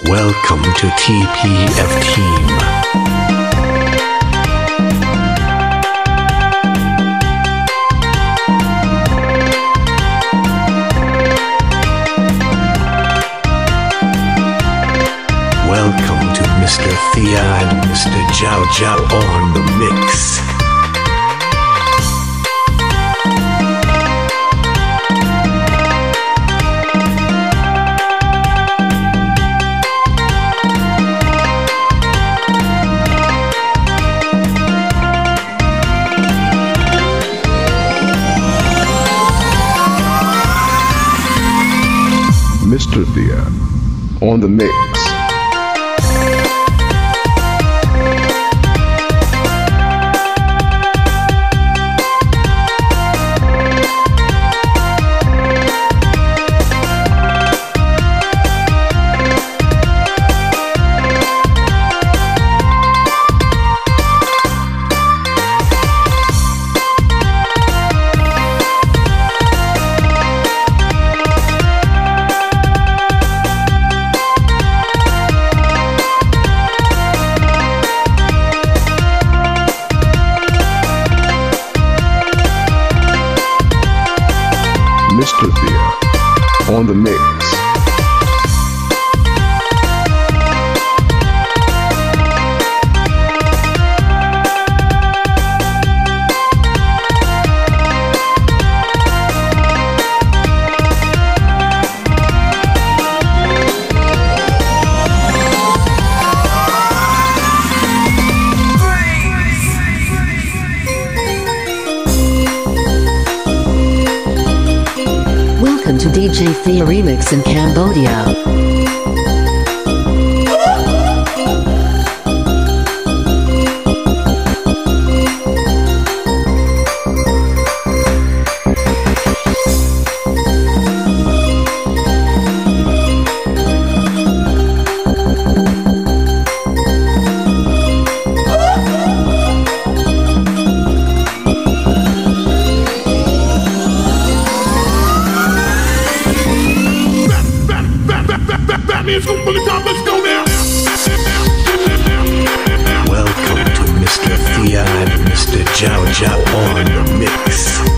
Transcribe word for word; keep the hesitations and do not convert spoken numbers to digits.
Welcome to T P F Team. Welcome to Mister Thea and Mister Chav Chav on the mix. Mister Thea on the mix. Mister Thea on the mix. Welcome to D J Thea Remix in Cambodia. Welcome to Mister Thea and Mister Chav Chav on the mix.